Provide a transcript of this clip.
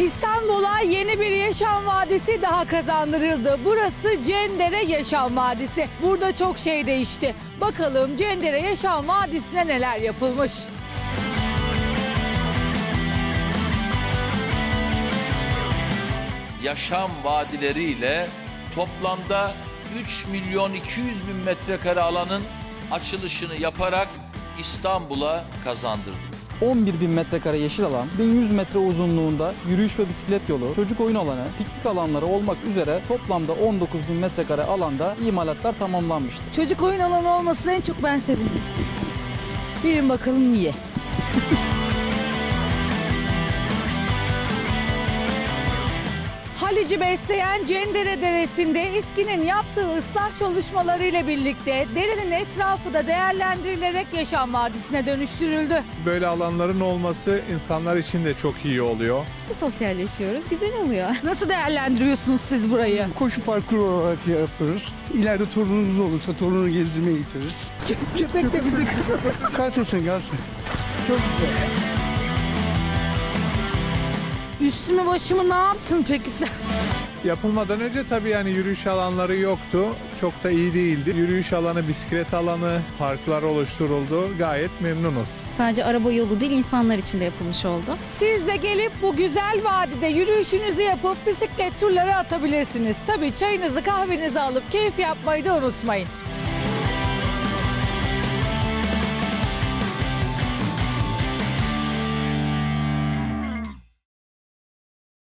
İstanbul'a yeni bir yaşam vadisi daha kazandırıldı. Burası Cendere Yaşam Vadisi. Burada çok şey değişti. Bakalım Cendere Yaşam Vadisi'ne neler yapılmış? Yaşam vadileriyle toplamda 3.200.000 metrekare alanın açılışını yaparak İstanbul'a kazandırdık. 11.000 metrekare yeşil alan, 1100 metre uzunluğunda yürüyüş ve bisiklet yolu, çocuk oyun alanı, piknik alanları olmak üzere toplamda 19.000 metrekare alanda imalatlar tamamlanmıştır. Çocuk oyun alanı olmasını en çok ben sevindim. Bilin bakalım niye? Halic'i besleyen Cendere Deresi'nde İSKİ'nin yaptığı ıslah çalışmalarıyla birlikte derenin etrafı da değerlendirilerek yaşam vadisine dönüştürüldü. Böyle alanların olması insanlar için de çok iyi oluyor. Biz de sosyalleşiyoruz, güzel oluyor. Nasıl değerlendiriyorsunuz siz burayı? Koşu parkuru olarak yapıyoruz. İleride torununuz olursa torunu gezdirmeye getiririz. Köpek de bizi Kalsın. Çok güzel. Üstümü başımı ne yaptın peki sen? Yapılmadan önce tabii yani yürüyüş alanları yoktu. Çok da iyi değildi. Yürüyüş alanı, bisiklet alanı, parklar oluşturuldu. Gayet memnunuz. Sadece araba yolu değil, insanlar için de yapılmış oldu. Siz de gelip bu güzel vadide yürüyüşünüzü yapıp bisiklet turları atabilirsiniz. Tabii çayınızı kahvenizi alıp keyif yapmayı da unutmayın.